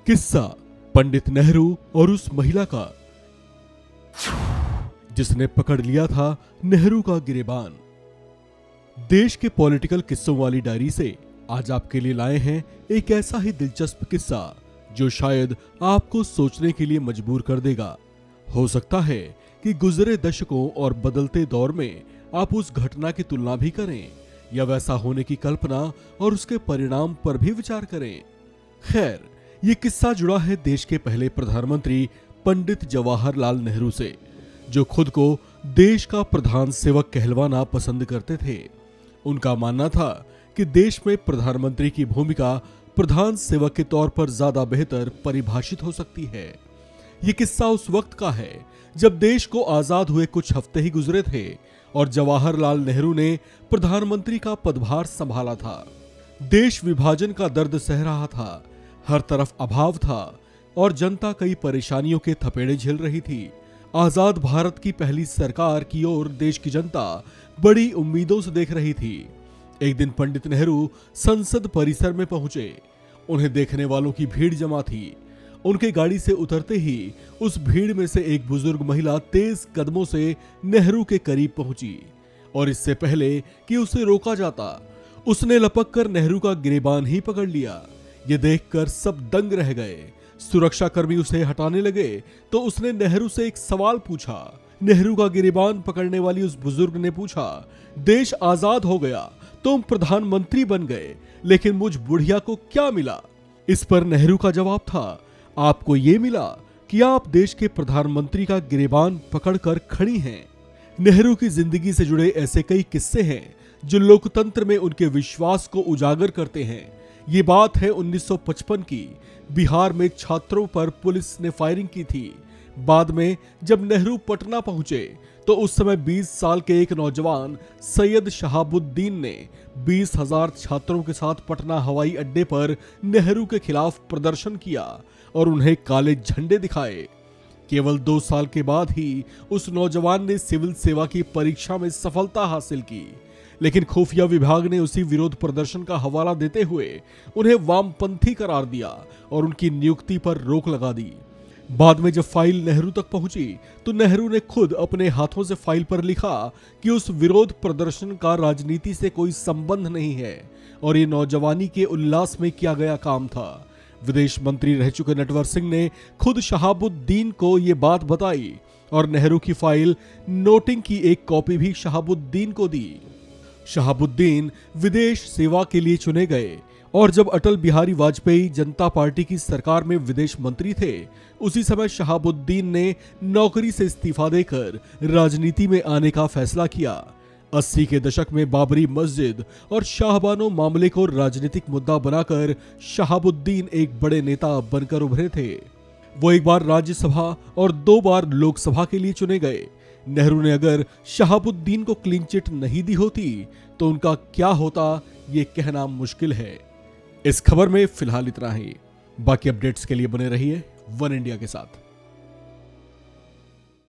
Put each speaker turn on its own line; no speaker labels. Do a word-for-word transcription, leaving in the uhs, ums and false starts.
किस्सा पंडित नेहरू और उस महिला का जिसने पकड़ लिया था नेहरू का गिरेबान। देश के पॉलिटिकल किस्सों वाली डायरी से आज आपके लिए लाए हैं एक ऐसा ही दिलचस्प किस्सा जो शायद आपको सोचने के लिए मजबूर कर देगा। हो सकता है कि गुजरे दशकों और बदलते दौर में आप उस घटना की तुलना भी करें या वैसा होने की कल्पना और उसके परिणाम पर भी विचार करें। खैर, ये किस्सा जुड़ा है देश के पहले प्रधानमंत्री पंडित जवाहरलाल नेहरू से, जो खुद को देश का प्रधान सेवक कहलवाना पसंद करते थे। उनका मानना था कि देश में प्रधानमंत्री की भूमिका प्रधान सेवक के तौर पर ज्यादा बेहतर परिभाषित हो सकती है। ये किस्सा उस वक्त का है जब देश को आजाद हुए कुछ हफ्ते ही गुजरे थे और जवाहरलाल नेहरू ने प्रधानमंत्री का पदभार संभाला था। देश विभाजन का दर्द सह रहा था, हर तरफ अभाव था और जनता कई परेशानियों के थपेड़े झेल रही थी। आजाद भारत की पहली सरकार की ओर देश की जनता बड़ी उम्मीदों से देख रही थी। एक दिन पंडित नेहरू संसद परिसर में पहुंचे। उन्हें देखने वालों की भीड़ जमा थी। उनके गाड़ी से उतरते ही उस भीड़ में से एक बुजुर्ग महिला तेज कदमों से नेहरू के करीब पहुंची और इससे पहले कि उसे रोका जाता, उसने लपक कर नेहरू का गिरेबान ही पकड़ लिया। ये देखकर सब दंग रह गए। सुरक्षाकर्मी उसे हटाने लगे तो उसने नेहरू से एक सवाल पूछा। नेहरू का गिरेबान पकड़ने वाली उस बुजुर्ग ने पूछा, देश आजाद हो गया, तुम प्रधानमंत्री बन गए, लेकिन मुझ बुढ़िया को क्या मिला? इस पर नेहरू का जवाब था, आपको ये मिला कि आप देश के प्रधानमंत्री का गिरेबान पकड़कर खड़ी हैं। नेहरू की जिंदगी से जुड़े ऐसे कई किस्से हैं जो लोकतंत्र में उनके विश्वास को उजागर करते हैं। ये बात है उन्नीस सौ पचपन की। बिहार में छात्रों पर पुलिस ने फायरिंग की थी। बाद में जब नेहरू पटना पहुंचे तो उस समय बीस साल के एक नौजवान सैयद शहाबुद्दीन ने बीस हजार छात्रों के साथ पटना हवाई अड्डे पर नेहरू के खिलाफ प्रदर्शन किया और उन्हें काले झंडे दिखाए। केवल दो साल के बाद ही उस नौजवान ने सिविल सेवा की परीक्षा में सफलता हासिल की, लेकिन खुफिया विभाग ने उसी विरोध प्रदर्शन का हवाला देते हुए उन्हें वामपंथी करार दिया और उनकी नियुक्ति पर रोक लगा दी। बाद में जब फाइल नेहरू तक पहुंची तो नेहरू ने खुद अपने हाथों से फाइल पर लिखा कि उस विरोध प्रदर्शन का राजनीति से कोई संबंध नहीं है और ये नौजवानी के उल्लास में किया गया काम था। विदेश मंत्री रह चुके नटवर सिंह ने खुद शहाबुद्दीन को ये बात बताई और नेहरू की फाइल नोटिंग की एक कॉपी भी शहाबुद्दीन को दी। शहाबुद्दीन विदेश सेवा के लिए चुने गए और जब अटल बिहारी वाजपेयी जनता पार्टी की सरकार में विदेश मंत्री थे, उसी समय शहाबुद्दीन ने नौकरी से इस्तीफा देकर राजनीति में आने का फैसला किया। अस्सी के दशक में बाबरी मस्जिद और शाहबानो मामले को राजनीतिक मुद्दा बनाकर शहाबुद्दीन एक बड़े नेता बनकर उभरे थे। वो एक बार राज्यसभा और दो बार लोकसभा के लिए चुने गए। नेहरू ने अगर शहाबुद्दीन को क्लीन चिट नहीं दी होती तो उनका क्या होता, ये कहना मुश्किल है। इस खबर में फिलहाल इतना ही। बाकी अपडेट्स के लिए बने रहिए वन इंडिया के साथ।